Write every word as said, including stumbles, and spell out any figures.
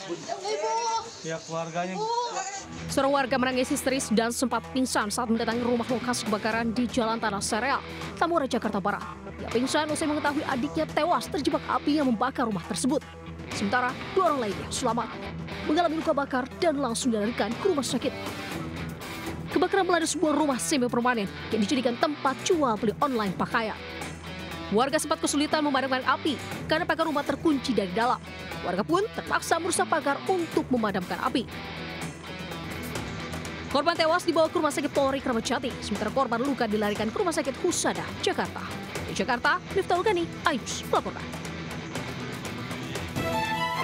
Pihak keluarganya. Seorang warga menangis histeris dan sempat pingsan saat mendatangi rumah lokasi kebakaran di Jalan Tanah Sereal, Tambora, Jakarta Barat. Ia pingsan usai mengetahui adiknya tewas terjebak api yang membakar rumah tersebut. Sementara dua orang lainnya selamat, mengalami luka bakar dan langsung dilarikan ke rumah sakit. Kebakaran melanda sebuah rumah semi permanen yang dijadikan tempat jual beli online pakaian. Warga sempat kesulitan memadamkan api karena pagar rumah terkunci dari dalam. Warga pun terpaksa merusak pagar untuk memadamkan api. Korban tewas dibawa ke rumah sakit Polri Kramat Jati, sementara korban luka dilarikan ke rumah sakit Husada, Jakarta. Di Jakarta, Miftahul Gani, Ayus melaporkan.